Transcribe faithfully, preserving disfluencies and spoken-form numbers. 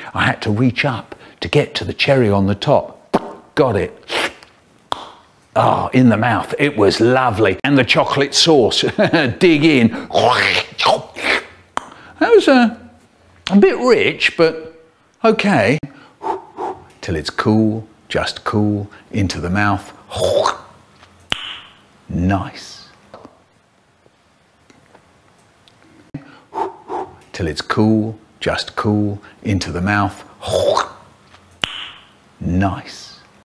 I had to reach up to get to the cherry on the top. Got it. Oh, in the mouth. It was lovely. And the chocolate sauce. Dig in. That was a, a bit rich, but okay. Till it's cool, just cool, into the mouth. Nice. Till it's cool, just cool, into the mouth. Nice.